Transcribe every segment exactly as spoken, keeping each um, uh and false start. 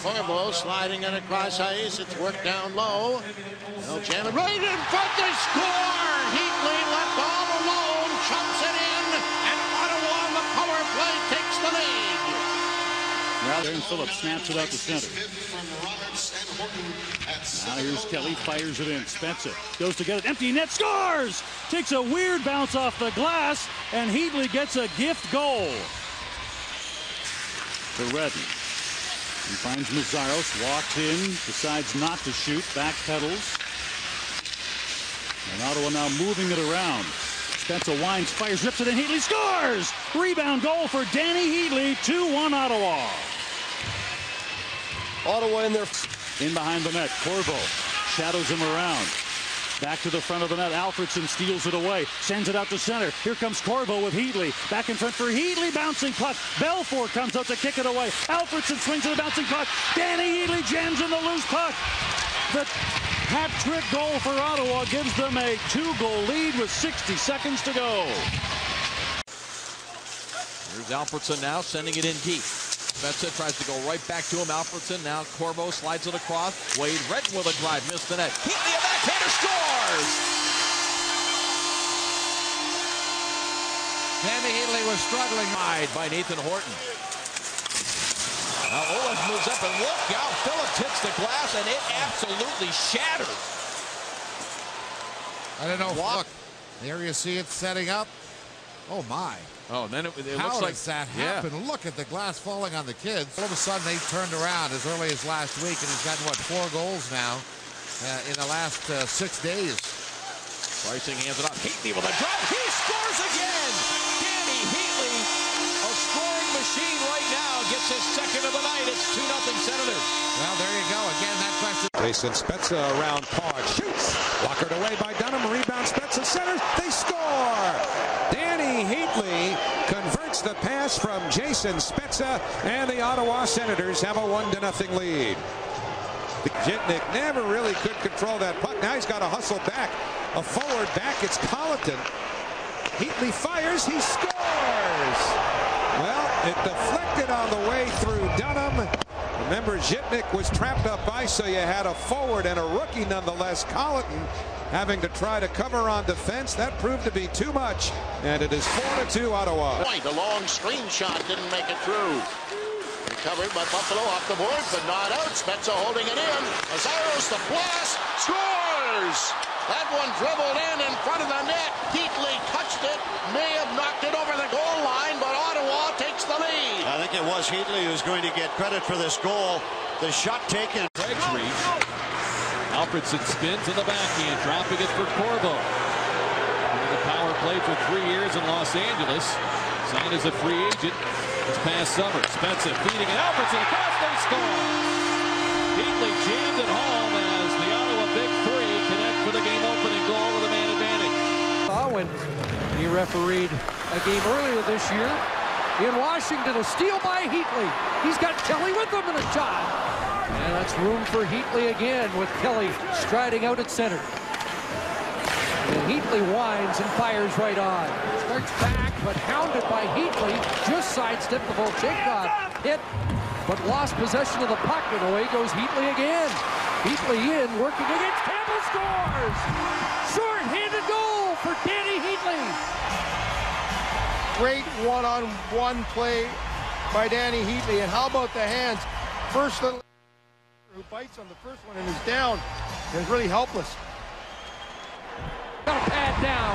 Corbo sliding it across ice. It's worked down low. They'll jam it right in front. They score! Heatley left all alone, chumps it in, and Ottawa on the power play takes the lead. Rather than Phillips snaps it out the center. Now here's Kelly, fires it in. Spencer goes to get it. Empty net, scores! Takes a weird bounce off the glass, and Heatley gets a gift goal. To Redden. He finds Mazaros, walks in, decides not to shoot, back pedals. And Ottawa now moving it around. Spencer winds, fires, rips it in, Heatley scores! Rebound goal for Dany Heatley, two one Ottawa. Ottawa in there. In behind the net, Corbo shadows him around. Back to the front of the net, Alfredson steals it away, sends it out to center. Here comes Corbo with Heatley. Back in front for Heatley, bouncing puck. Belfour comes out to kick it away. Alfredson swings at the bouncing puck. Dany Heatley jams in the loose puck. The hat-trick goal for Ottawa gives them a two-goal lead with sixty seconds to go. Here's Alfredson now, sending it in deep. Spencer tries to go right back to him. Alfredson now. Corbo slides it across. Wade Redden with a drive, missed the net. Heatley, a backhander, scores! Dany Heatley was struggling wide by Nathan Horton. Now Olas moves up and look out. Phillips hits the glass and it absolutely shatters. I don't know. What? Look, there you see it setting up. Oh my. Oh, and then it, it How looks like does that happen? Yeah. Look at the glass falling on the kids. All of a sudden, they turned around as early as last week, and he's gotten, what, four goals now uh, in the last uh, six days. Pricing hands it off. Heatley with a drive. He scores again! Dany Heatley, a scoring machine right now, gets his second of the night. It's two nothing Senators. Well, there you go. Again, that question. Jason Spezza around Pog. Shoots. Walkered away by Dunham. Rebound. Spezza centers. They score! Dany Heatley converts the pass from Jason Spezza, and the Ottawa Senators have a one to nothing lead. Jitnik never really could control that puck. Now he's got to hustle back. A forward back. It's Colleton. Heatley fires. He scores! Well, it deflected on the way through Dunham. Remember, Jitnik was trapped up by, so you had a forward and a rookie nonetheless. Colleton having to try to cover on defense. That proved to be too much, and it is four to two Ottawa. Point, a long screen shot didn't make it through. Recovered by Buffalo off the board, but not out. Spencer holding it in. Mazaros the blast, scores! That one dribbled in in front of the net. Heatley touched it, may have knocked it over the goal line, but Ottawa takes the lead. I think it was Heatley who's going to get credit for this goal. The shot taken. Craig's reach. Alfredson spins in the backhand, dropping it for Corbo. In the power play for three years in Los Angeles. Signed as a free agent this past summer. Spencer feeding it. Alfredson across, they score. Heatley jammed it home as the Ottawa Big Three connect for the game-opening goal with a man advantage. When he refereed a game earlier this year in Washington, a steal by Heatley. He's got Kelly with him in a shot. And that's room for Heatley again with Kelly striding out at center. And Heatley winds and fires right on. Starts back, but hounded by Heatley. Just sidestepped the Volchenkov hit, but lost possession of the puck, and away goes Heatley again. Heatley in, working against Campbell, scores! Short-handed goal for Dany Heatley. Great one-on-one play by Dany Heatley, and how about the hands? First little who bites on the first one and is down, and is really helpless. Got a pad down.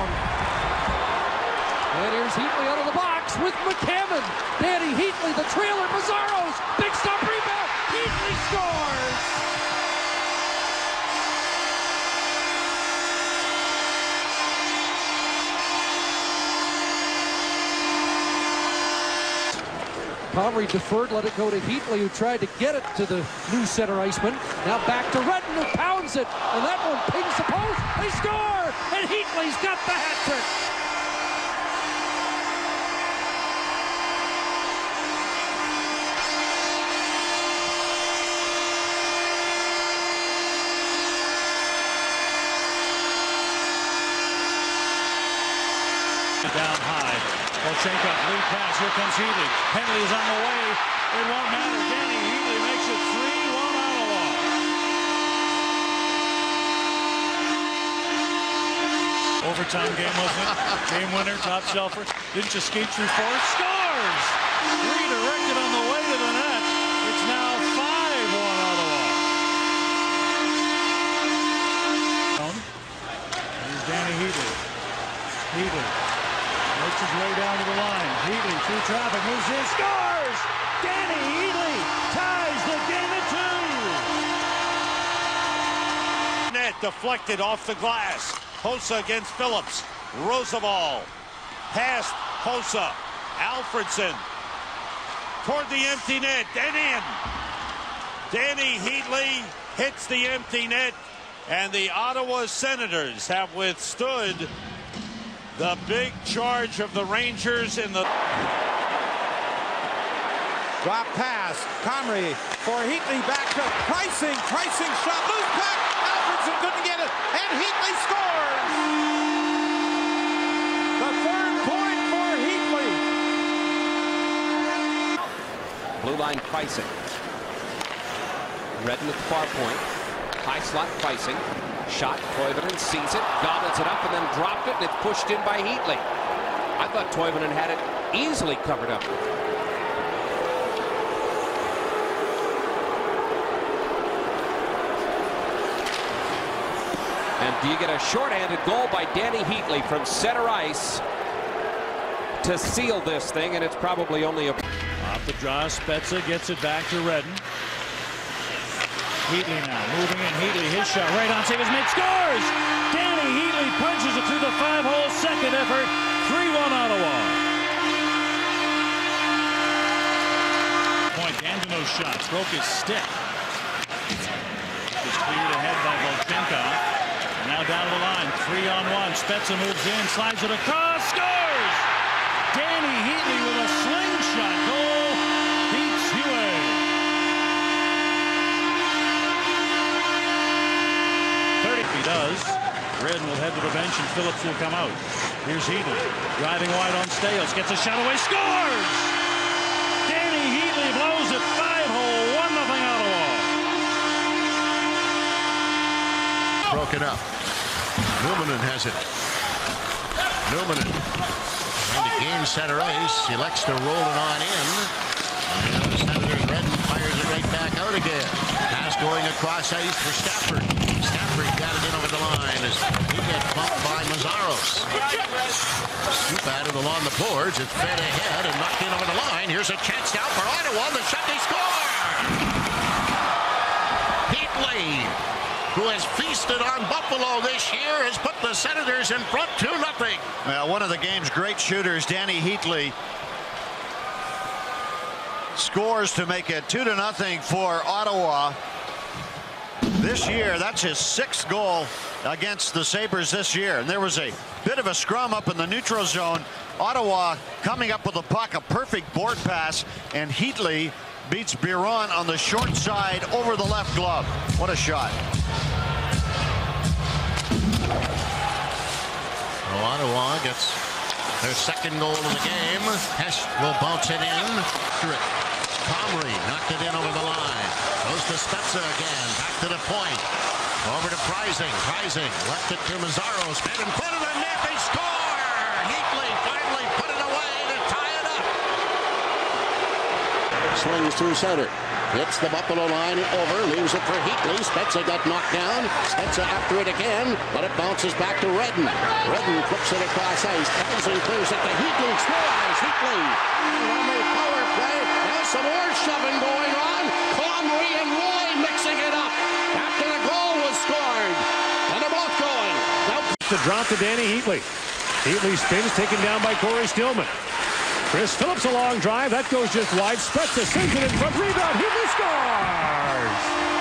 And here's Heatley out of the box with McCammon. Dany Heatley, the trailer, Mazaros, big stop rebound. Heatley scores! Comrie deferred, let it go to Heatley, who tried to get it to the new center iceman. Now back to Redden, who pounds it, and that one pings the post. They score, and Heatley's got the hat trick. Down high. Volchenkov, lead pass. Here comes Heatley. Penalty is on the way. It won't matter. Dany Heatley makes it three overtime game, wasn't it? Game winner, top shelfer. Didn't you skate through four? Scores! Redirected on the way to the net. It's now five one Ottawa. Here's Dany Heatley. Heatley makes his way down to the line. Heatley through traffic, moves in, scores! Dany Heatley ties the game at two. Net deflected off the glass. Hossa against Phillips. Roosevelt past Hossa. Alfredson toward the empty net and in. Dany Heatley hits the empty net, and the Ottawa Senators have withstood the big charge of the Rangers in the Drop pass. Comrie for Heatley, back to Pricing. Pricing shot. Loose puck. Alfredson couldn't get it. And Heatley scores. The third point for Heatley. Blue line Pricing. Redden at the far point. High slot Pricing. Shot. Toivonen sees it. Gobbles it up and then dropped it. And it's pushed in by Heatley. I thought Toivonen had it easily covered up. And do you get a shorthanded goal by Dany Heatley from center ice to seal this thing, and it's probably only a... Off the draw, Spezza gets it back to Redden. Heatley now moving in. Heatley, his shot right on save is made, scores! Dany Heatley punches it through the five-hole second effort. three one Ottawa. Point, Angeno's shot broke his stick. It was cleared ahead by Volchenkov. Now down to the line, three on one. Spezza moves in, slides it across, scores! Dany Heatley with a slingshot goal beats Hewitt. thirty if he does. Redden will head to the bench and Phillips will come out. Here's Heatley driving wide on Stales, gets a shot away, scores! Dany Heatley blows it five hole, one nothing Ottawa. Broken up. Numanen has it. Numanen trying to gain center ice. He elects to roll it on in. And the Senators, Redden fires it right back out again. Pass going across ice for Stafford. Stafford got it in over the line as he gets bumped by Mazzaros. Scoop at it along the boards. It's fed ahead and knocked in over the line. Here's a chance now for Ottawa. The shot, they score! Heatley, who has feasted on Buffalo this year, has put the Senators in front two nothing. Well, one of the game's great shooters, Dany Heatley, scores to make it two to nothing for Ottawa. This year, that's his sixth goal against the Sabres this year. And there was a bit of a scrum up in the neutral zone. Ottawa coming up with the puck, a perfect board pass, and Heatley beats Biron on the short side over the left glove. What a shot. Well, Ottawa gets their second goal of the game. Hess will bounce it in. Comrie knocked it in over the line. Goes to Spezza again. Back to the point. Over to Pricing. Pricing left it to Mazzaros. Head in front of the net. They score! Heatley finally put it away to tie it up. Swings through center. Hits the Buffalo line over, leaves it for Heatley. Spezza got knocked down. Spezza after it again, but it bounces back to Redden. Redden flips it across ice. Townsend clears it to Heatley. Scores! Heatley on the power play. Now some more shoving going on. Comrie and Roy mixing it up after the goal was scored. And they're both going. Now to drop to Dany Heatley. Heatley spins, taken down by Corey Stillman. Chris Phillips a long drive. That goes just wide. Spezza sends it in front. Rebound. Heatley scores!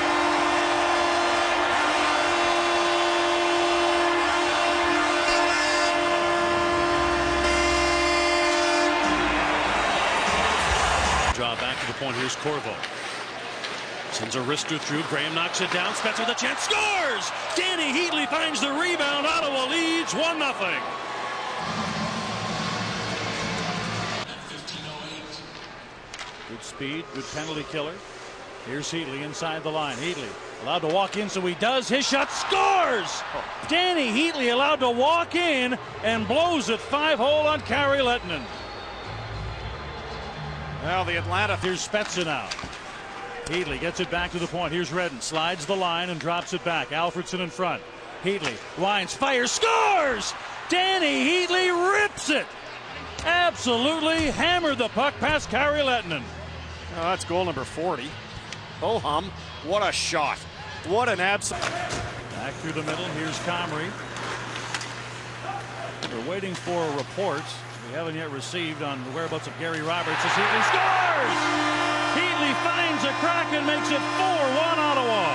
Draw back to the point. Here's Corvo. Sends a wrister through. Graham knocks it down. Spezza with a chance. Scores! Dany Heatley finds the rebound. Ottawa leads one nothing. Good speed, good penalty killer. Here's Heatley inside the line. Heatley Allowed to walk in, so he does. His shot scores! Dany Heatley allowed to walk in and blows it five-hole on Kari Lehtonen. Well, the Atlanta, here's Spezza now. Heatley gets it back to the point. Here's Redden, slides the line and drops it back. Alfredsson in front. Heatley winds, fires, scores! Dany Heatley rips it! Absolutely hammered the puck past Kari Lehtonen. Oh, that's goal number forty. Oh hum, what a shot. What an absolute. Back through the middle, here's Comrie. We're waiting for a report we haven't yet received on the whereabouts of Gary Roberts as Heatley scores! Heatley finds a crack and makes it four one Ottawa.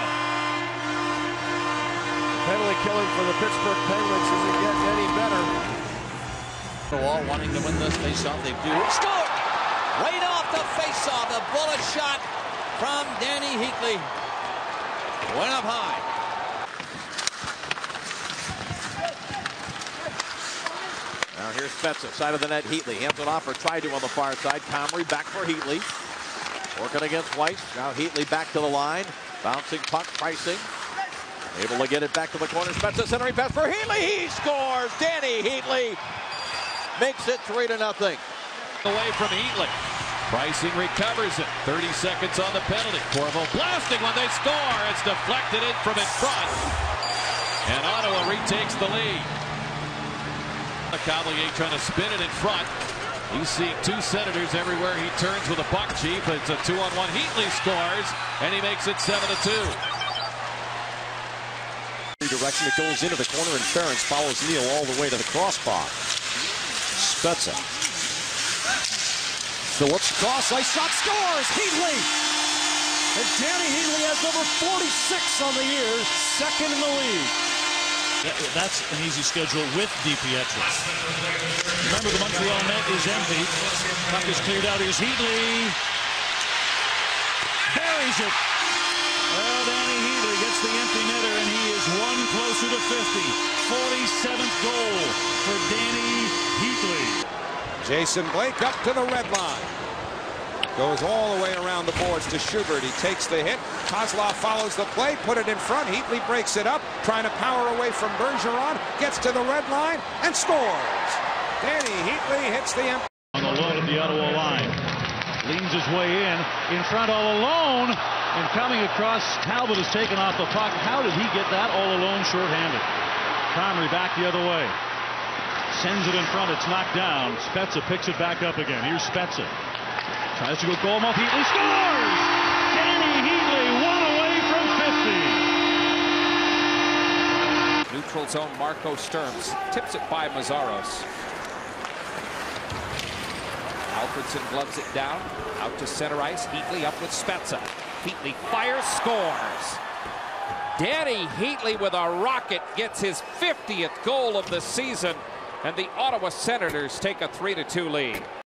Penalty killing for the Pittsburgh Penguins isn't getting any better. All wanting to win this faceoff. They do. Score! Right off the faceoff, the bullet shot from Dany Heatley. Went up high. Now here's Spezza, side of the net. Heatley hands it off, or tried to on the far side. Comrie back for Heatley. Working against White. Now Heatley back to the line. Bouncing puck, pricing. Able to get it back to the corner. Spezza centering pass for Heatley. He scores. Dany Heatley makes it three to nothing. Away from Heatley. Pricing recovers it. thirty seconds on the penalty. Corvo blasting when they score. It's deflected in from in front. And Ottawa retakes the lead. Lecavalier trying to spin it in front. He's seeing two Senators everywhere he turns with a puck, Chief. It's a two on one. Heatley scores, and he makes it seven to two. Direction, it goes into the corner, and Ference follows Neal all the way to the crossbar. Spezza. Phillips, cross, ice shot, scores! Heatley! And Dany Heatley has number forty-six on the year, second in the league. That's an easy schedule with DiPietro. Remember, the Montreal net is empty. Puck is cleared out. Here's Heatley. Buries it. Well, Dany Heatley gets the empty netter, and he is one closer to fifty. forty-seventh goal for Dany Heatley. Jason Blake up to the red line. Goes all the way around the boards to Schubert. He takes the hit. Kozlov follows the play, put it in front. Heatley breaks it up, trying to power away from Bergeron. Gets to the red line and scores. Dany Heatley hits the empty. On the load of the Ottawa line. Leans his way in. In front all alone. And coming across, Talbot is taken off the puck. How did he get that all alone shorthanded? Comrie back the other way. Sends it in front. It's knocked down. Spezza picks it back up again. Here's Spezza. Tries to go goal off. Heatley scores! Dany Heatley, one away from fifty. Neutral zone, Marco Sturms tips it by Mazzaros. Alfredsson gloves it down. Out to center ice. Heatley up with Spezza. Heatley fires, scores. Dany Heatley with a rocket gets his fiftieth goal of the season, and the Ottawa Senators take a three to two lead.